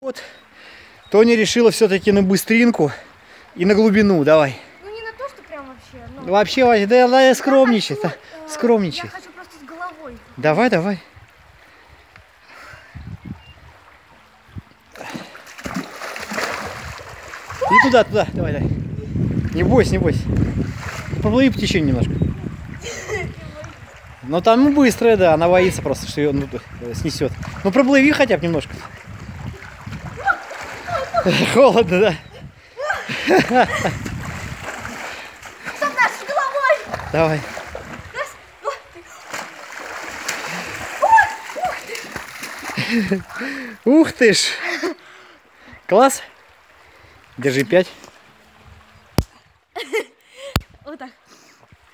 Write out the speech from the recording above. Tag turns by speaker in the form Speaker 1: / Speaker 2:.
Speaker 1: Вот, Тоня решила все-таки на быстринку и на глубину, давай.
Speaker 2: Ну не на то, что прям вообще. Но...
Speaker 1: Вообще, да, скромничай, скромничай.
Speaker 2: Я хочу просто с головой.
Speaker 1: Давай, давай. И туда, давай, давай. Не бойся, не бойся. Поплыви по течению немножко. Но там быстрая, да, она боится просто, что ее снесет. Ну проплыви хотя бы немножко. Холодно, да?
Speaker 2: Стоп, наш, с головой!
Speaker 1: Давай.
Speaker 2: Раз, два, три.
Speaker 1: Ух ты ж! Класс! Держи 5.